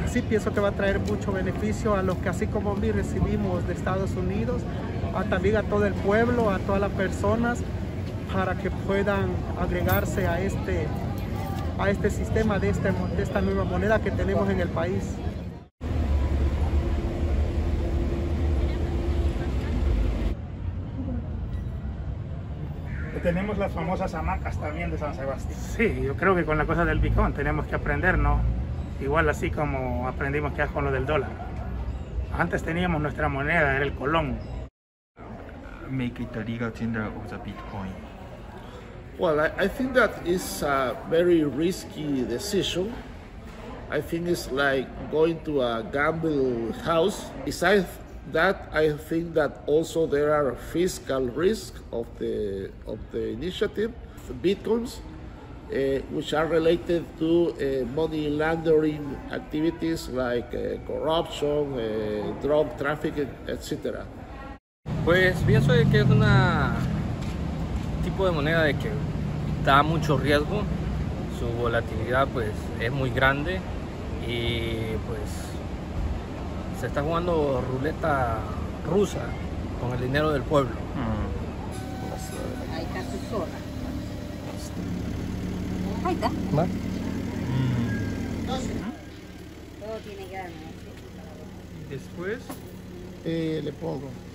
sí pienso que va a traer mucho beneficio a los que así como mí recibimos de Estados Unidos, también a todo el pueblo, a todas las personas, para que puedan agregarse a este sistema de esta nueva moneda que tenemos en el país. Tenemos las famosas hamacas también de San Sebastián. Sí, yo creo que con la cosa del Bitcoin tenemos que aprender, ¿no? Igual así como aprendimos que es con lo del dólar. Antes teníamos nuestra moneda, era el colón. Make it a legal tender of the Bitcoin. Well, I think that is a very risky decision. I think it's like going to a gamble house. Besides that, I think that also there are fiscal risks of the initiative, the Bitcoins, which are related to money laundering activities like corruption, drug trafficking, etc. Pues pienso de que es una tipo de moneda de que da mucho riesgo, su volatilidad pues es muy grande y pues se está jugando ruleta rusa con el dinero del pueblo. Ahí está su sola. Ahí está. Todo tiene ganas. Después Le pongo